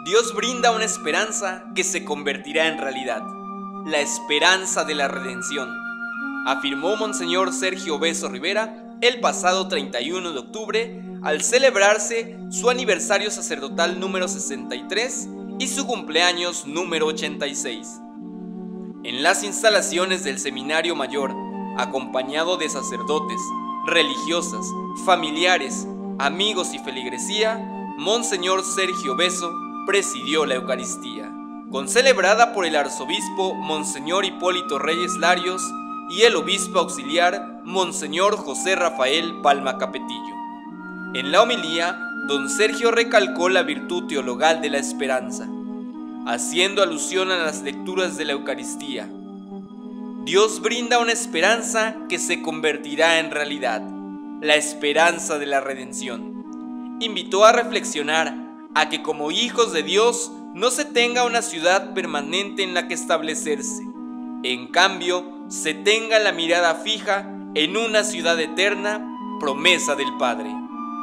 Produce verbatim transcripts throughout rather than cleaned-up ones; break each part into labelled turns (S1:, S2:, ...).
S1: Dios brinda una esperanza que se convertirá en realidad, la esperanza de la redención, afirmó Monseñor Sergio Beso Rivera el pasado treinta y uno de octubre al celebrarse su aniversario sacerdotal número sesenta y tres y su cumpleaños número ochenta y seis. En las instalaciones del Seminario Mayor, acompañado de sacerdotes, religiosas, familiares, amigos y feligresía, Monseñor Sergio Beso presidió la Eucaristía, concelebrada por el arzobispo Monseñor Hipólito Reyes Larios y el obispo auxiliar Monseñor José Rafael Palma Capetillo. En la homilía, don Sergio recalcó la virtud teologal de la esperanza, haciendo alusión a las lecturas de la Eucaristía. Dios brinda una esperanza que se convertirá en realidad, la esperanza de la redención. Invitó a reflexionar a que como hijos de Dios no se tenga una ciudad permanente en la que establecerse, en cambio se tenga la mirada fija en una ciudad eterna, promesa del Padre.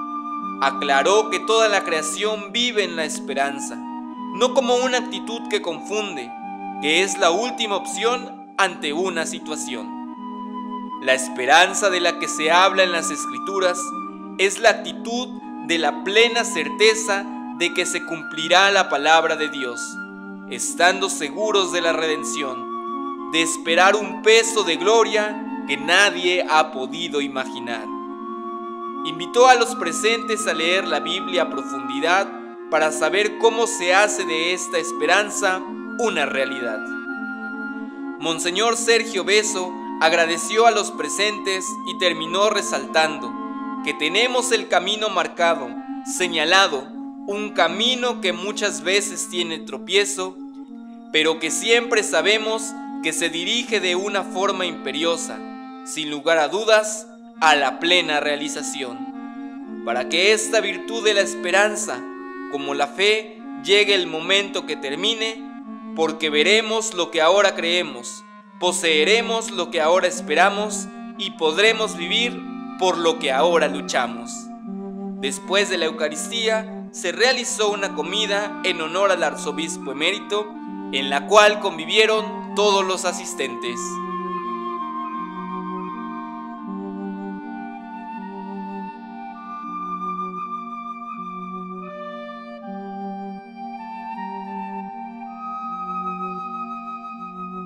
S1: Aclaró que toda la creación vive en la esperanza, no como una actitud que confunde, que es la última opción ante una situación. La esperanza de la que se habla en las Escrituras es la actitud de la plena certeza de que se cumplirá la palabra de Dios, estando seguros de la redención, de esperar un peso de gloria que nadie ha podido imaginar. Invitó a los presentes a leer la Biblia a profundidad para saber cómo se hace de esta esperanza una realidad. Monseñor Sergio Beso agradeció a los presentes y terminó resaltando que tenemos el camino marcado, señalado, un camino que muchas veces tiene tropiezo, pero que siempre sabemos que se dirige de una forma imperiosa, sin lugar a dudas, a la plena realización. Para que esta virtud de la esperanza, como la fe, llegue el momento que termine, porque veremos lo que ahora creemos, poseeremos lo que ahora esperamos y podremos vivir por lo que ahora luchamos. Después de la Eucaristía, se realizó una comida en honor al arzobispo emérito, en la cual convivieron todos los asistentes.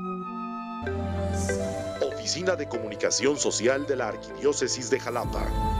S2: Oficina de Comunicación Social de la Arquidiócesis de Jalapa.